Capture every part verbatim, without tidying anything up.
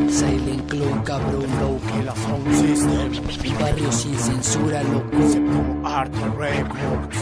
Silent Clown, cabrón, Flow Killa Sound System. barrio sin censura, loco. Séptimo Arte Records.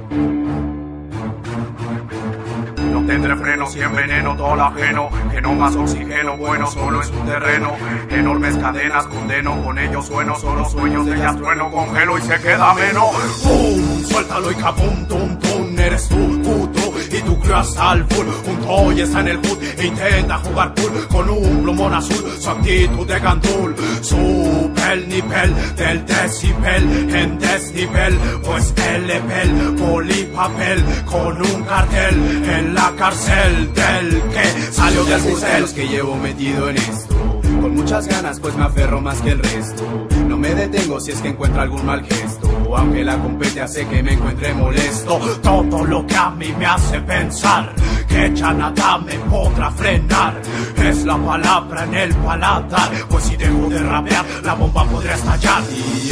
No tendré freno, si enveneno todo lo ajeno, que no más oxígeno, bueno solo es un terreno. Enormes cadenas condeno, con ellos sueno, solo sueños de ellas trueno, congelo y se queda ameno. Pum, suéltalo y kabum, tum, tum, eres tú, puto, y tu crew hasta al full. Un toy está en el hood e intenta jugar pool con un plumón azul, su actitud de gandul. Su pel nivel del decibel en desnivel, pues el lepel, polipapel, con un cartel en la cárcel del que salió del burdel. Los que llevo metido en esto, con muchas ganas pues me aferro más que el resto. No me detengo si es que encuentro algún mal gesto, aunque la compete hace que me encuentre molesto. Todo lo que a mí me hace pensar que ya nada me podrá frenar es la palabra en el paladar, pues si dejo de rapear la bomba podría estallar. Y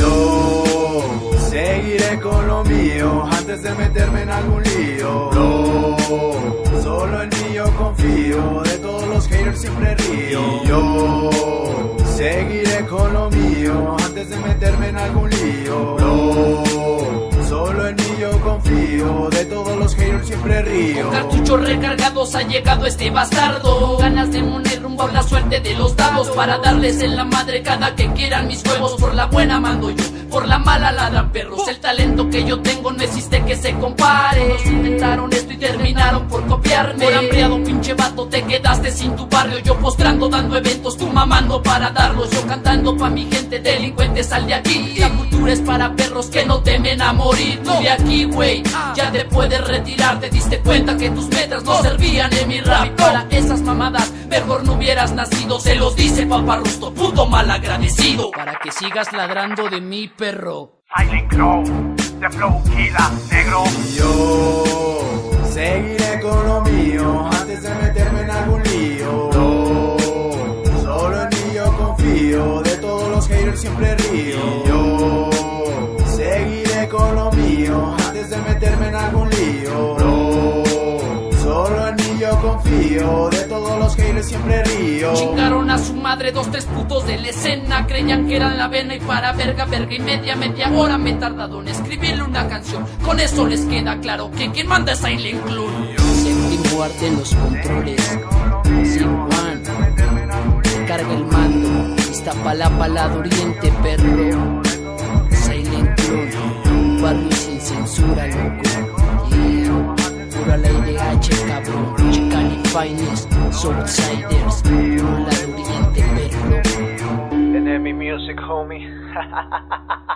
yo seguiré con lo mío antes de meterme en algún lío. No, solo en mí yo confío, de todos los haters siempre río. Y yo seguiré con lo mío antes de meterme en algún lío. No, solo en mí yo confío, de todos los haters siempre río. Con cartuchos recargados ha llegado este bastardo, ganas de moner rumbo a la suerte de los dados, para darles en la madre cada que quieran mis huevos. Por la buena mando yo, por la mala ladran perros. El talento que yo tengo no existe que se compare. Todos inventaron esto y terminaron por copiarme. Por hambriado pinche vato te quedaste sin tu barrio, yo postrando dando eventos, tú mamando para darlos. Yo cantando pa' mi gente delincuente, sal de aquí. La cultura es para perros que no temen a morir. Tú de aquí, güey, ya te puedes retirar. Te diste cuenta que tus metras no servían en mi rap. Para esas mamadas mejor no hubieras nacido, se los dice Paparrusto, puto malagradecido. Para que sigas ladrando de mi perro. Silent Clown, de Flow Killa, negro. Y yo seguiré con lo mío antes de meterme en algún lío. No, solo en mí yo confío, de todos los haters siempre río. Y yo seguiré con lo mío antes de meterme en algún lío. No, solo en mí yo confío, de todos los haters siempre río. Chingaron a su madre dos, tres putos de la escena, creían que eran la vena y para verga, verga y media, media hora me he tardado en escribirle una canción. Con eso les queda claro que quien manda es Silent Clown. Séptimo Arte en los controles. Sin Juan, carga el mando. Iztapalapa, lado oriente, perro. Silent Clown, barrio sin censura, loco. Yeah. Pura la I D H, cabrón. Chicani Finest, Southsiders, puro lado oriente, perro. Enemy Music, homie.